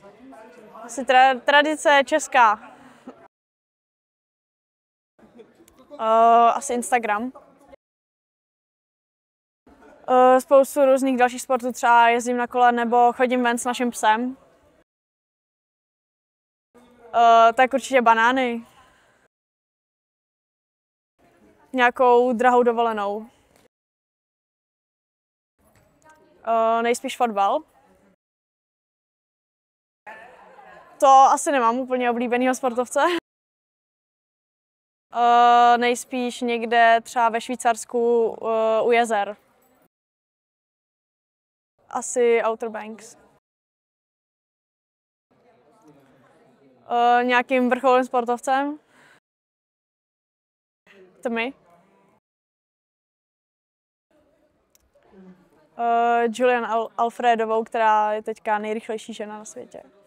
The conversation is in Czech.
Asi tradice česká. Asi Instagram. Spoustu různých dalších sportů, třeba jezdím na kole nebo chodím ven s naším psem. Tak určitě banány. Nějakou drahou dovolenou. Nejspíš fotbal. To asi nemám úplně oblíbenýho sportovce. Nejspíš někde třeba ve Švýcarsku u jezer. Asi Outer Banks. Nějakým vrcholovým sportovcem. To my. Julian Alfredovou, která je teďka nejrychlejší žena na světě.